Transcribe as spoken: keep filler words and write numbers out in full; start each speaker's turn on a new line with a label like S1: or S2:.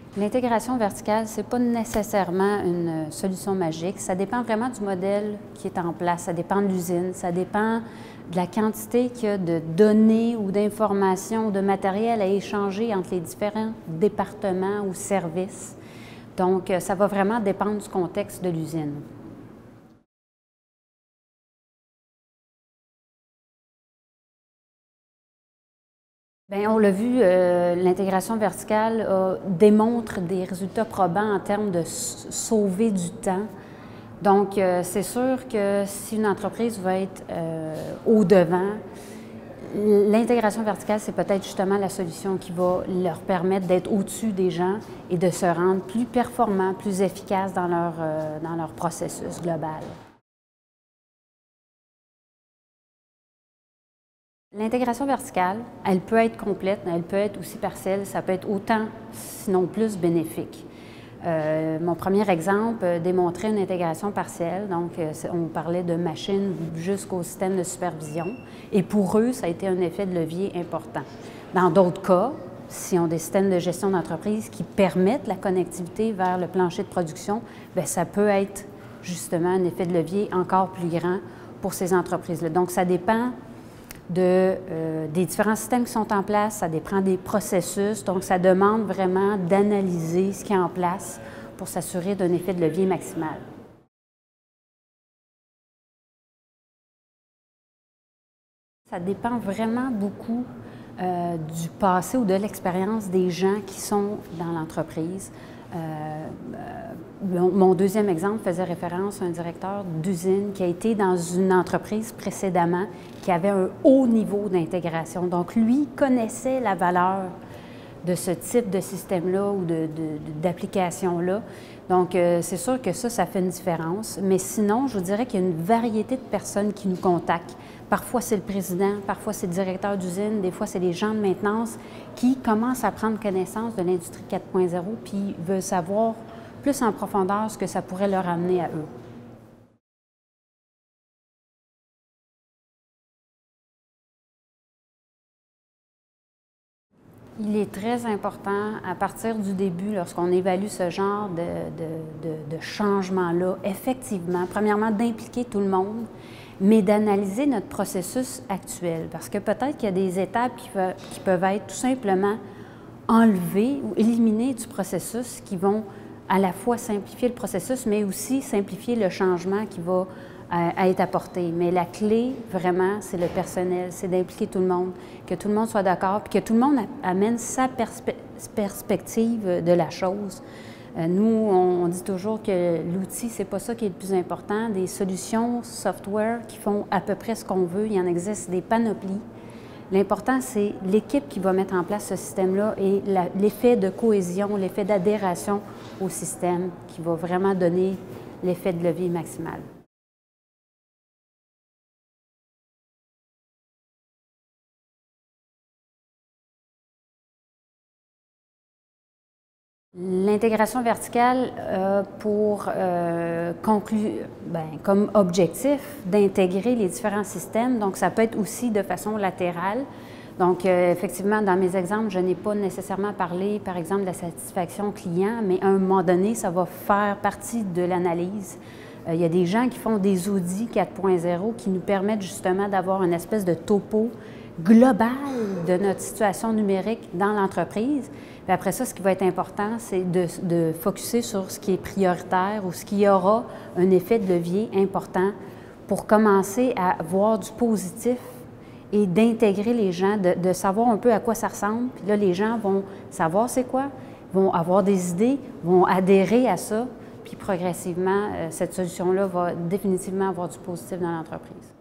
S1: L'intégration verticale, ce n'est pas nécessairement une solution magique. Ça dépend vraiment du modèle qui est en place. Ça dépend de l'usine, ça dépend de la quantité qu'il y a de données ou d'informations, de matériel à échanger entre les différents départements ou services. Donc, ça va vraiment dépendre du contexte de l'usine. Bien, on l'a vu, euh, l'intégration verticale euh, démontre des résultats probants en termes de sauver du temps. Donc, euh, c'est sûr que si une entreprise va être euh, au-devant, l'intégration verticale, c'est peut-être justement la solution qui va leur permettre d'être au-dessus des gens et de se rendre plus performants, plus efficaces dans leur, euh, dans leur processus global. L'intégration verticale, elle peut être complète, elle peut être aussi partielle, ça peut être autant, sinon plus, bénéfique. Euh, mon premier exemple euh, démontrait une intégration partielle, donc euh, on parlait de machines jusqu'au système de supervision, et pour eux, ça a été un effet de levier important. Dans d'autres cas, si on a des systèmes de gestion d'entreprise qui permettent la connectivité vers le plancher de production, bien, ça peut être justement un effet de levier encore plus grand pour ces entreprises-là. Donc, ça dépend De, euh, des différents systèmes qui sont en place, ça dépend des processus, donc ça demande vraiment d'analyser ce qui est en place pour s'assurer d'un effet de levier maximal. Ça dépend vraiment beaucoup euh, du passé ou de l'expérience des gens qui sont dans l'entreprise. Euh, euh, mon deuxième exemple faisait référence à un directeur d'usine qui a été dans une entreprise précédemment qui avait un haut niveau d'intégration. Donc, lui connaissait la valeur de ce type de système-là ou d'application-là. Donc, euh, c'est sûr que ça, ça fait une différence. Mais sinon, je vous dirais qu'il y a une variété de personnes qui nous contactent. Parfois, c'est le président, parfois, c'est le directeur d'usine, des fois, c'est les gens de maintenance qui commencent à prendre connaissance de l'industrie quatre point zéro puis veulent savoir plus en profondeur ce que ça pourrait leur amener à eux. Il est très important, à partir du début, lorsqu'on évalue ce genre de, de, de, de changement-là, effectivement, premièrement, d'impliquer tout le monde, mais d'analyser notre processus actuel. Parce que peut-être qu'il y a des étapes qui, qui peuvent être tout simplement enlevées ou éliminées du processus qui vont à la fois simplifier le processus, mais aussi simplifier le changement qui va à être apporté. Mais la clé, vraiment, c'est le personnel, c'est d'impliquer tout le monde, que tout le monde soit d'accord, puis que tout le monde amène sa perspe perspective de la chose. Euh, nous, on, on dit toujours que l'outil, c'est pas ça qui est le plus important. Des solutions software qui font à peu près ce qu'on veut, il y en existe des panoplies. L'important, c'est l'équipe qui va mettre en place ce système-là et l'effet de cohésion, l'effet d'adhération au système qui va vraiment donner l'effet de levier maximal. L'intégration verticale a pour euh, conclu, ben, comme objectif d'intégrer les différents systèmes. Donc, ça peut être aussi de façon latérale. Donc, euh, effectivement, dans mes exemples, je n'ai pas nécessairement parlé, par exemple, de la satisfaction client, mais à un moment donné, ça va faire partie de l'analyse. Euh, il y a des gens qui font des audits quatre point zéro qui nous permettent justement d'avoir une espèce de topo global de notre situation numérique dans l'entreprise. Puis après ça, ce qui va être important, c'est de, de focusser sur ce qui est prioritaire ou ce qui aura un effet de levier important pour commencer à voir du positif et d'intégrer les gens, de, de savoir un peu à quoi ça ressemble. Puis là, les gens vont savoir c'est quoi, vont avoir des idées, vont adhérer à ça, puis progressivement, cette solution-là va définitivement avoir du positif dans l'entreprise.